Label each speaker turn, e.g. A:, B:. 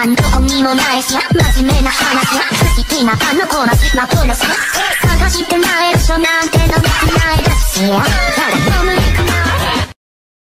A: なんどこにもないし真面目な話や好きなあの子の幻探してない場所なんてのべきないですよ